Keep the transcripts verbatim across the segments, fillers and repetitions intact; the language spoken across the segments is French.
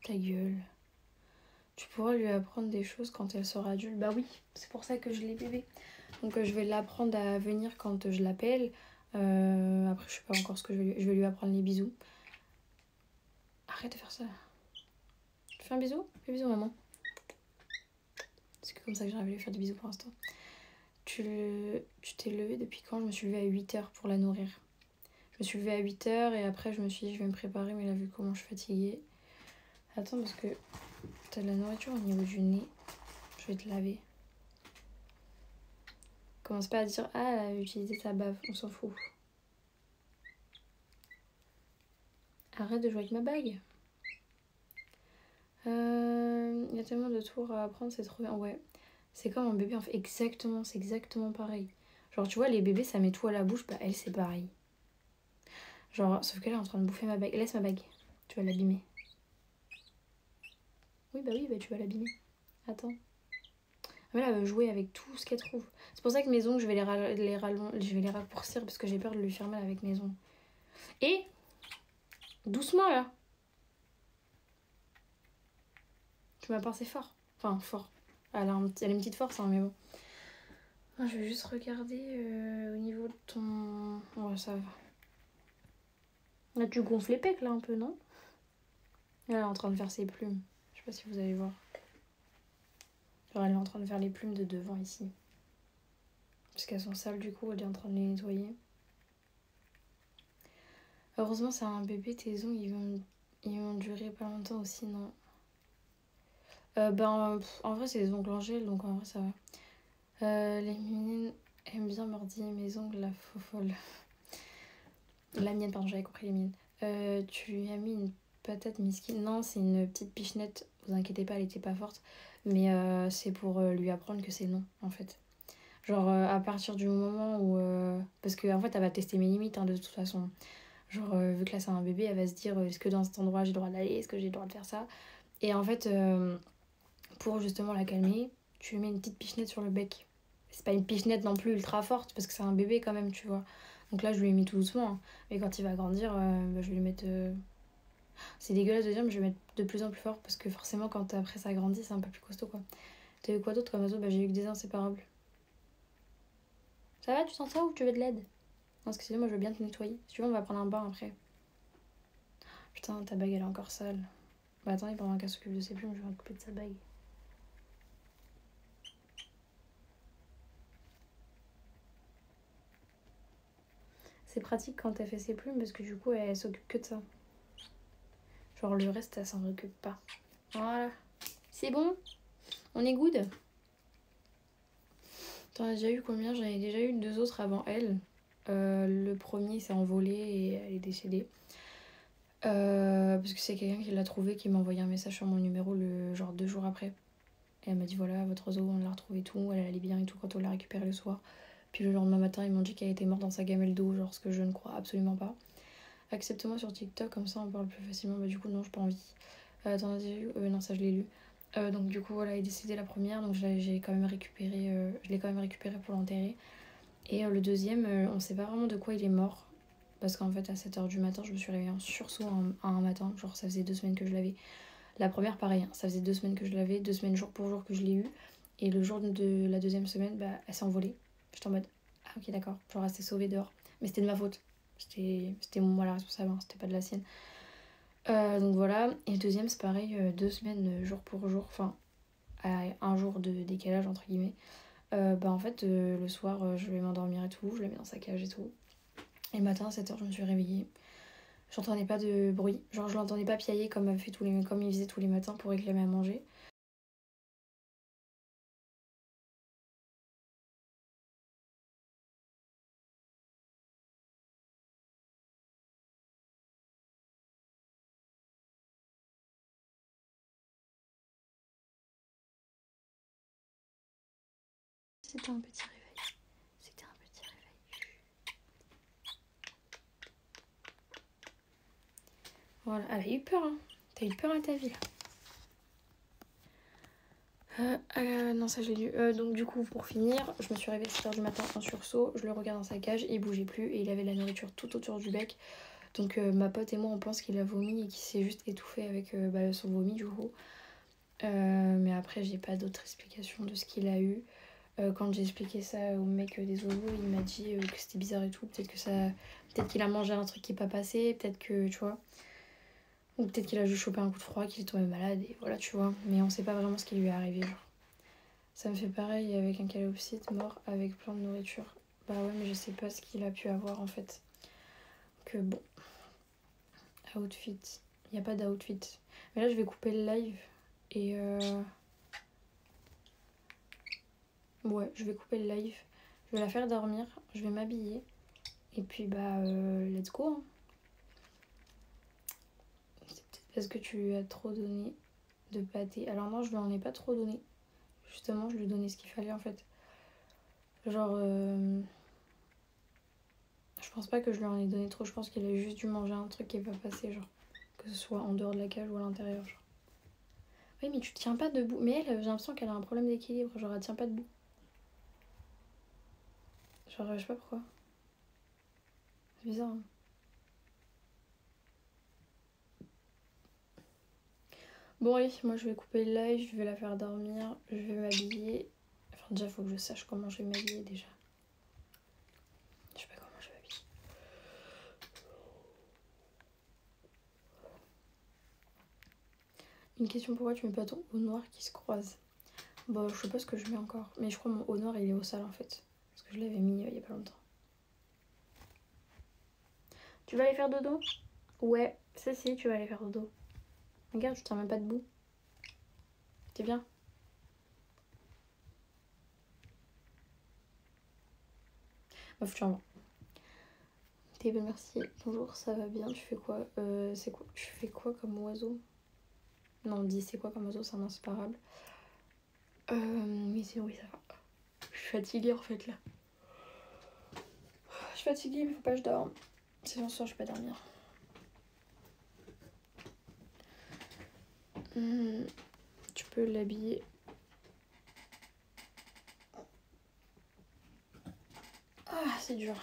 Ta gueule. Tu pourras lui apprendre des choses quand elle sera adulte. Bah oui, c'est pour ça que je l'ai bébé. Donc euh, je vais l'apprendre à venir quand je l'appelle. Euh, après, je sais pas encore ce que je vais lui... Je vais lui apprendre les bisous. Arrête de faire ça. Tu fais un bisou? Fais bisou, maman. C'est que comme ça que j'arrive à lui faire des bisous pour l'instant. Tu le... tu t'es levé depuis quand? Je me suis levée à huit heures pour la nourrir. Je me suis levée à huit heures et après je me suis dit je vais me préparer, mais là vu comment je suis fatiguée. Attends, parce que t'as de la nourriture au niveau du nez. Je vais te laver. Commence pas à dire ah, elle a utilisé sa bave, on s'en fout. Arrête de jouer avec ma bague. Euh, il y a tellement de tours à apprendre, c'est trop bien. Ouais, c'est comme un bébé en fait. Exactement, c'est exactement pareil. Genre, tu vois, les bébés ça met tout à la bouche, bah elle c'est pareil. Genre, sauf que là, elle est en train de bouffer ma bague. Laisse ma bague, tu vas l'abîmer. Oui, bah oui, bah tu vas l'abîmer. Attends. Mais là, elle veut jouer avec tout ce qu'elle trouve. C'est pour ça que mes ongles, je vais les, ra les, rallon je vais les raccourcir parce que j'ai peur de lui faire mal avec mes ongles. Et doucement là. Tu m'as pensé fort. Enfin, fort. Elle a, un, elle a une petite force, hein, mais bon. Moi, je vais juste regarder euh, au niveau de ton... Ouais, ça va. Là, tu gonfles les pecs, là, un peu, non? Là, elle est en train de faire ses plumes. Je sais pas si vous allez voir. Genre, elle est en train de faire les plumes de devant, ici. Parce qu'elles sont sales, du coup, elle est en train de les nettoyer. Heureusement, c'est un bébé, tes ongles, ils vont, ils vont durer pas longtemps aussi, non? Euh, ben, pff, en vrai, c'est des ongles en gel, donc en vrai, ça va. Euh, les miennes aiment bien mordiller mes ongles, la fofolle. La mienne, pardon, j'avais compris les miennes. Euh, tu lui as mis une patate miskine? Non, c'est une petite pichenette, vous inquiétez pas, elle était pas forte. Mais euh, c'est pour euh, lui apprendre que c'est non, en fait. Genre, euh, à partir du moment où... Euh... Parce qu'en en fait, elle va tester mes limites, hein, de toute façon. Genre, euh, vu que là, c'est un bébé, elle va se dire, est-ce que dans cet endroit, j'ai le droit d'aller? Est-ce que j'ai le droit de faire ça? Et en fait, euh, pour justement la calmer, tu lui mets une petite pichenette sur le bec. C'est pas une pichenette non plus ultra forte, parce que c'est un bébé quand même, tu vois. Donc là, je lui ai mis tout doucement. Hein. Mais quand il va grandir, euh, bah, je vais lui mettre... Euh... C'est dégueulasse de dire, mais je vais mettre de plus en plus fort, parce que forcément, quand après ça grandit, c'est un peu plus costaud, quoi. T'as eu quoi d'autre comme oiseau? Bah, j'ai eu que des inséparables. Ça va, tu sens ça ou tu veux de l'aide? Non, parce que sinon, moi, je veux bien te nettoyer. Si tu veux, on va prendre un bain après. Putain, ta bague, elle est encore sale. Bah, attendez, pendant qu'elle s'occupe de ses plumes, je vais m'occuper de sa bague. C'est pratique quand elle fait ses plumes, parce que du coup, elle, elle s'occupe que de ça. Genre, le reste, elle s'en occupe pas. Voilà. C'est bon? On est good? T'en as déjà eu combien? J'en ai déjà eu deux autres avant elle. Euh, le premier s'est envolé et elle est décédée. Euh, parce que c'est quelqu'un qui l'a trouvé, qui m'a envoyé un message sur mon numéro le genre deux jours après. Et elle m'a dit voilà, votre oiseau, on l'a retrouvé tout, elle allait bien et tout quand on l'a récupéré le soir. Puis le lendemain matin, ils m'ont dit qu'elle était morte dans sa gamelle d'eau, genre ce que je ne crois absolument pas. Accepte-moi sur TikTok, comme ça on parle plus facilement. Bah du coup non, j'ai pas envie. Euh, T'en as déjà eu? Euh, non, ça je l'ai lu. Euh, donc du coup voilà, elle est décédée la première, donc j'ai quand même récupéré, euh, je l'ai quand même récupéré pour l'enterrer. Et euh, le deuxième, euh, on sait pas vraiment de quoi il est mort. Parce qu'en fait à sept heures du matin, je me suis réveillée en sursaut un, un matin, genre ça faisait deux semaines que je l'avais. La première pareil, hein, ça faisait deux semaines que je l'avais, deux semaines jour pour jour que je l'ai eu. Et le jour de la deuxième semaine, bah elle s'est envolée. J'étais en mode ah ok d'accord, genre elle s'est sauvée dehors. Mais c'était de ma faute. C'était moi la responsable, hein, c'était pas de la sienne. Euh, donc voilà, et le deuxième c'est pareil, euh, deux semaines euh, jour pour jour, enfin à un jour de décalage entre guillemets. Euh, bah en fait euh, le soir euh, je vais m'endormir et tout, je la mets dans sa cage et tout. Et le matin à sept heures je me suis réveillée. J'entendais pas de bruit, genre je l'entendais pas piailler comme, elle fait tous les... comme il faisait tous les matins pour réclamer à manger. C'était un petit réveil. C'était un petit réveil. Voilà, elle a eu peur, hein. T'as eu peur à ta vie là. Euh, euh, non, ça j'ai lu. Euh, donc, du coup, pour finir, je me suis réveillée à sept heures du matin en sursaut. Je le regarde dans sa cage, il bougeait plus et il avait la nourriture tout autour du bec. Donc euh, ma pote et moi on pense qu'il a vomi et qu'il s'est juste étouffé avec euh, bah, son vomi du coup. Euh, mais après j'ai pas d'autres explications de ce qu'il a eu. Euh, quand j'ai expliqué ça au mec des zoos, il m'a dit euh, que c'était bizarre et tout. Peut-être que ça, peut-être qu'il a mangé un truc qui est pas passé, peut-être que tu vois. Ou peut-être qu'il a juste chopé un coup de froid, qu'il est tombé malade et voilà tu vois. Mais on sait pas vraiment ce qui lui est arrivé genre. Ça me fait pareil avec un calopsite mort avec plein de nourriture. Bah ouais mais je sais pas ce qu'il a pu avoir en fait. Que bon. Outfit. Il n'y a pas d'outfit. Mais là je vais couper le live. Et euh... ouais je vais couper le live. Je vais la faire dormir. Je vais m'habiller. Et puis bah euh, let's go hein. C'est peut-être parce que tu lui as trop donné de pâté. Alors non je lui en ai pas trop donné. Justement je lui ai donné ce qu'il fallait en fait. Genre euh... je pense pas que je lui en ai donné trop. Je pense qu'il a juste dû manger un truc qui est pas passé genre. Que ce soit en dehors de la cage ou à l'intérieur genre. Oui mais tu tiens pas debout. Mais elle j'ai l'impression qu'elle a un problème d'équilibre. Genre elle tient pas debout. Genre je sais pas pourquoi. C'est bizarre hein. Bon allez, moi je vais couper le live, je vais la faire dormir, je vais m'habiller. Enfin déjà faut que je sache comment je vais m'habiller déjà. Je sais pas comment je vais m'habiller. Une question, pourquoi tu mets pas ton haut noir qui se croise? Bah je sais pas ce que je mets encore, mais je crois mon haut noir il est au sale en fait. Parce que je l'avais mis euh, il y a pas longtemps. Tu vas aller faire dodo? Ouais, ça si tu vas aller faire dodo. Regarde, je tiens même pas debout. T'es bien? Bah tu en T'es bien, merci. Bonjour, ça va bien, tu fais quoi? Euh, c'est quoi? Tu fais quoi comme oiseau? Non, on dit c'est quoi comme oiseau, c'est un inséparable. Euh, mais c'est oui, ça va. Je suis fatiguée en fait là. Je suis fatiguée, mais faut pas que je dorme. Sinon, ce soir, je vais pas dormir. Mmh, tu peux l'habiller. Ah, c'est dur.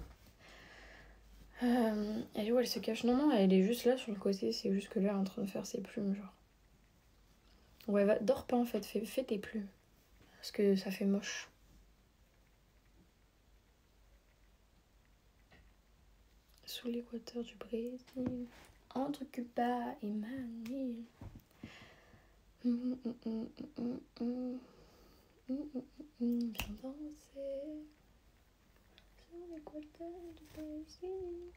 Euh, elle est où? Elle se cache? Non, non, elle est juste là sur le côté. C'est juste que là, elle est en train de faire ses plumes, genre. Ouais, va, dors pas en fait. Fais, fais tes plumes. Parce que ça fait moche. Sous l'équateur du Brésil, entre Cuba et Manille. Mmh, mmh, mmh, mmh, mmh. Mmh, mmh, mmh. Viens danser sur l'équateur du Brésil.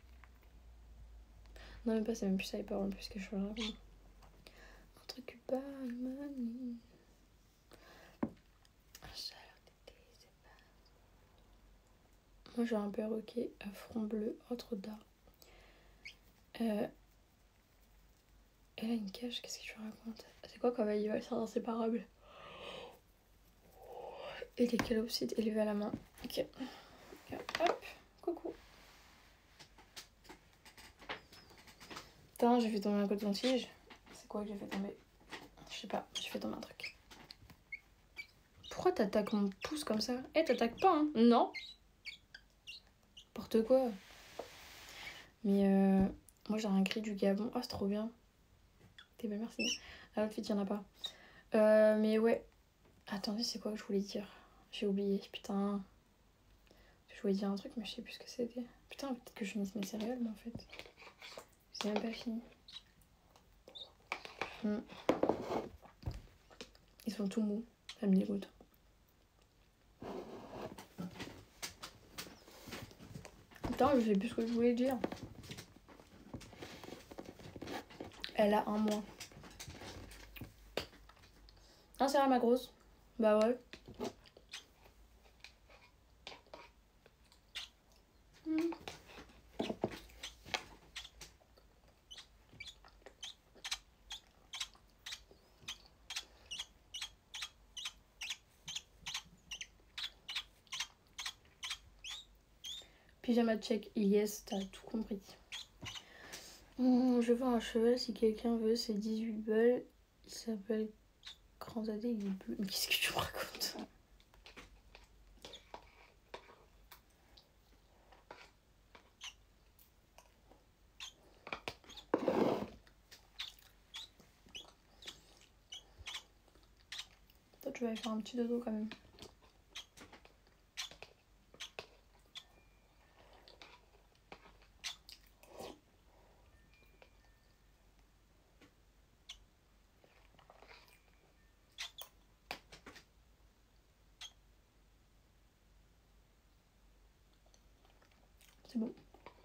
Non, même pas, c'est même plus ça les paroles, plus que je suis là. Entre Cuba et Manille. Moi j'ai un perroquet à front bleu, autre dard. Euh, elle a une cage, qu'est-ce que tu racontes? C'est quoi quand il va faire inséparable? Et les calopsites élevés à la main. Ok. Hop, coucou. Putain, j'ai fait tomber un coton-tige. C'est quoi que j'ai fait tomber? Je sais pas, j'ai fait tomber un truc. Pourquoi t'attaques mon pouce comme ça? Eh, hey, t'attaques pas, hein? Non. N'importe quoi. Mais euh, moi j'ai un cri du Gabon. Oh, c'est trop bien. T'es bien, merci. À l'autre fille, y'en a pas. Euh, mais ouais. Attendez, c'est quoi que je voulais dire? J'ai oublié, putain. Je voulais dire un truc, mais je sais plus ce que c'était. Putain, peut-être que je finisse mes céréales, mais en fait. C'est même pas fini. Mm. Ils sont tout mous. Ça me dégoûte. Putain, je sais plus ce que je voulais dire. Elle a un mois. Ah, c'est vrai, ma grosse? Bah ouais. Mm. Pyjama check, yes, t'as tout compris. Mmh, je vends un cheval si quelqu'un veut, c'est dix-huit balles. Il s'appelle Grand Zadé, il est bleu. Mais qu'est-ce que tu me racontes? tu vas aller faire un petit dodo quand même. C'est bon.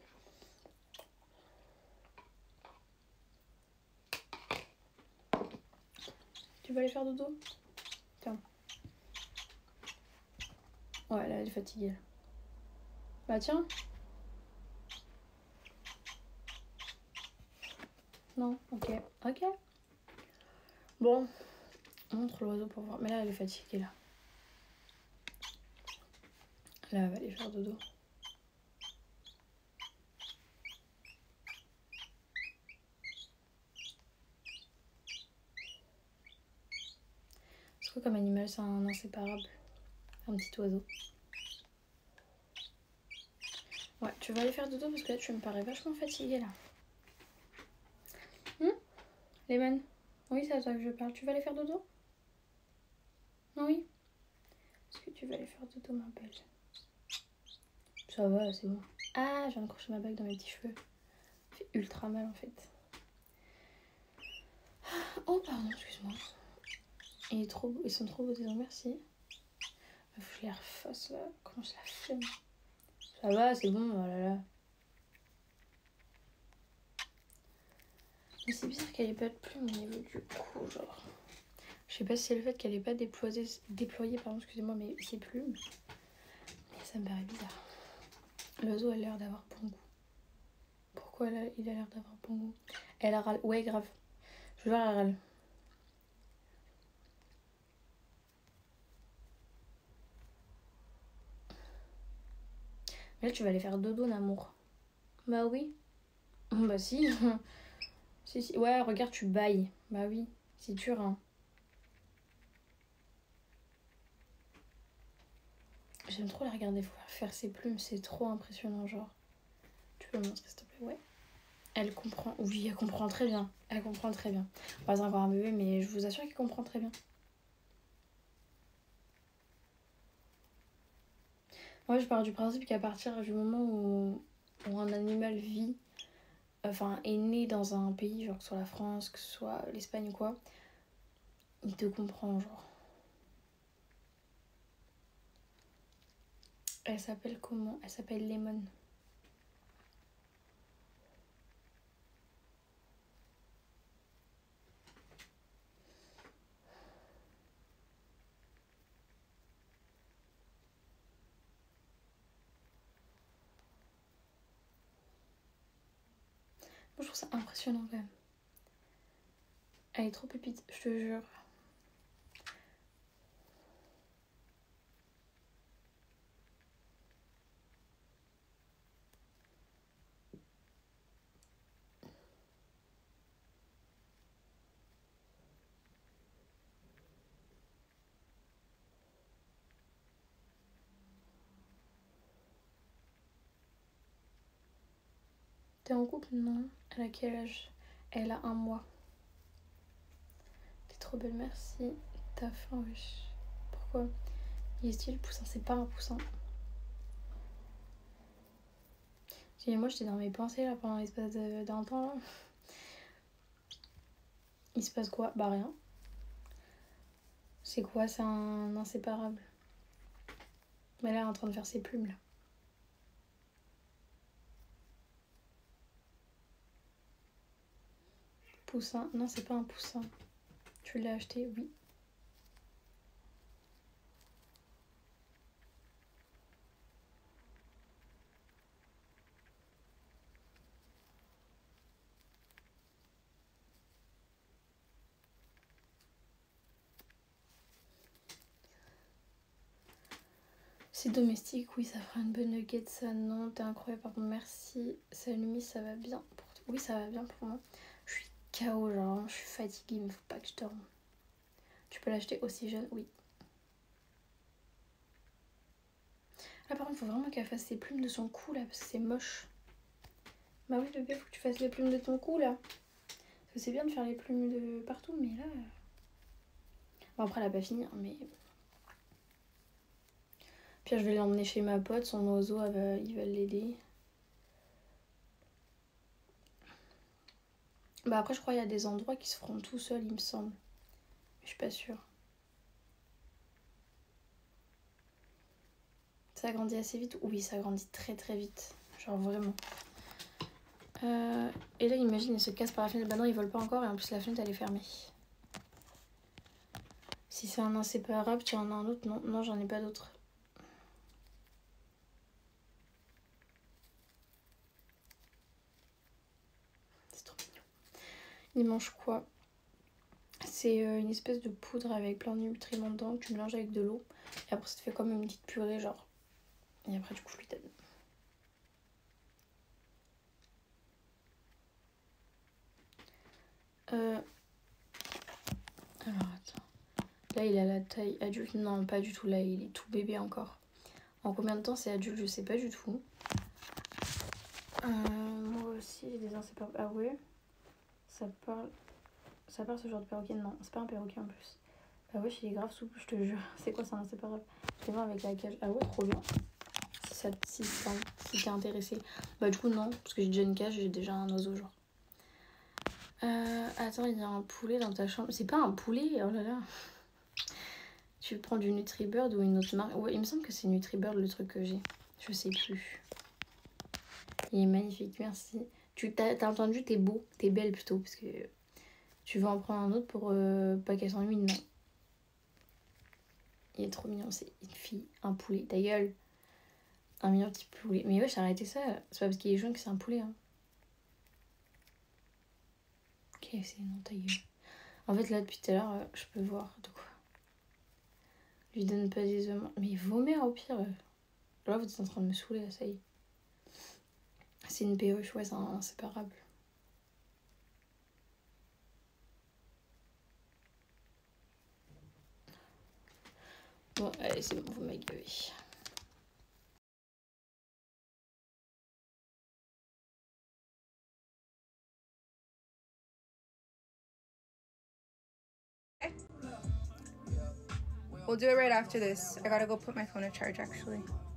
Tu vas aller faire dodo? Tiens. Ouais, là, elle est fatiguée. Bah tiens. Non, ok. Ok. Bon. Montre l'oiseau pour voir. Mais là, elle est fatiguée, là. Là, elle va aller faire dodo. C'est quoi comme animal? C'est un inséparable. Un petit oiseau. Ouais, tu vas aller faire dodo parce que là, tu me parais vachement fatiguée, là. Hum Lemon? Oui, c'est à toi que je parle. Tu vas aller faire dodo? Oui. Est-ce que tu vas aller faire dodo, ma belle? Ça va, c'est bon. Ah, je viens de crocher ma bague dans mes petits cheveux. Ça fait ultra mal, en fait. Oh, pardon, excuse-moi. Il est trop beau. Ils sont trop beaux, tes ongles, merci. Faut que je les refasse, là. Comment je la flemme. Ça va, c'est bon, oh là là. Mais c'est bizarre qu'elle ait pas de plume au niveau du cou, genre. Je sais pas si c'est le fait qu'elle ait pas déployé, déployé pardon, excusez-moi, mais ses plumes. Mais ça me paraît bizarre. L'oiseau a l'air d'avoir bon goût. Pourquoi elle a, il a l'air d'avoir bon goût? Elle a râle. Ouais, grave. Je vais voir, elle râle. Mais là, tu vas aller faire dodo, Namour. Bah oui. Bah si. si, si. Ouais, regarde, tu bailles. Bah oui, c'est dur, hein. J'aime trop la regarder faire ses plumes, c'est trop impressionnant, genre. Tu peux me montrer, s'il te plaît? Ouais. Elle comprend. Oui, elle comprend très bien. Elle comprend très bien. Bon, c'est encore un bébé, mais je vous assure qu'elle comprend très bien. Moi, je pars du principe qu'à partir du moment où, où un animal vit, enfin, est né dans un pays, genre que ce soit la France, que ce soit l'Espagne ou quoi, il te comprend, genre. Elle s'appelle comment? Elle s'appelle Lemon. Moi, je trouve ça impressionnant quand même. Elle est trop pépite, je te jure. T'es en couple? Non. Elle a quel âge? Elle a un mois. T'es trop belle, merci. T'as faim, wesh. Pourquoi? Il est stylé le poussin, c'est pas un poussin. Et moi j'étais dans mes pensées là pendant l'espace d'un temps là. Il se passe quoi? Bah rien. C'est quoi? C'est un inséparable. Mais là elle est en train de faire ses plumes là. Poussin. Non, c'est pas un poussin. Tu l'as acheté? Oui. C'est domestique, oui, ça fera une bonne nugget, ça non, t'es incroyable, pardon, merci. Salut, ça va bien pour toi? Oui, ça va bien pour moi. Je suis K O, genre, je suis fatiguée, mais faut pas que je dorme. Tu peux l'acheter aussi jeune? Oui. Ah, par contre, faut vraiment qu'elle fasse ses plumes de son cou là, parce que c'est moche. Bah oui, bébé, faut que tu fasses les plumes de ton cou là. Parce que c'est bien de faire les plumes de partout, mais là. Bon, après, elle a pas fini, hein, mais... Puis je vais l'emmener chez ma pote, son oiseau, elle va... il va l'aider. Bah après, je crois qu'il y a des endroits qui se feront tout seuls, il me semble. Je suis pas sûre. Ça grandit assez vite? Oui, ça grandit très très vite. Genre vraiment. Euh, et là, imagine, il se casse par la fenêtre. Bah non, il vole pas encore et en plus la fenêtre, elle est fermée. Si c'est un inséparable, tu en as un autre? Non, non, j'en ai pas d'autre. C'est trop mignon. Il mange quoi? C'est une espèce de poudre avec plein de nutriments dedans que tu mélanges avec de l'eau. Et après, ça te fait comme une petite purée, genre. Et après, du coup, je lui donne. Euh... Alors, attends. Là, il a la taille adulte. Non, pas du tout. Là, il est tout bébé encore. En combien de temps c'est adulte? Je sais pas du tout. Euh, moi aussi, j'ai des inséparables. Ah ouais? Ça parle... Ça parle ce genre de perroquet? Non, c'est pas un perroquet en plus. Ah ouais, il est grave souple, je te jure. C'est quoi, c'est un inséparable? Je vais voir avec la cage. Ah ouais, trop bien. Si, ça, si, si t'es intéressé. Bah du coup, non, parce que j'ai déjà une cage et j'ai déjà un oiseau, genre. Euh, attends, il y a un poulet dans ta chambre. C'est pas un poulet, oh là là. Tu prends du Nutribird ou une autre marque? Ouais, il me semble que c'est Nutribird le truc que j'ai. Je sais plus. Il est magnifique, merci. Tu t'as, t'as entendu, t'es beau, t'es belle plutôt, parce que tu veux en prendre un autre pour euh, pas qu'elle s'ennuie, non. Il est trop mignon, c'est une fille, un poulet, ta gueule. Un mignon petit poulet. Mais ouais, j'ai arrêté ça. C'est pas parce qu'il est jaune que c'est un poulet. Hein. Ok, c'est non, ta gueule. En fait, là, depuis tout à l'heure, euh, je peux voir de quoi. Lui donne pas des œufs. Mais vomir au pire. Là, vous êtes en train de me saouler, là, ça y est. C'est une perruche, ouais, c'est inséparable. Bon, allez, c'est bon, vous m'avez gavé. We'll do it right after this. I gotta go put my phone to charge, actually.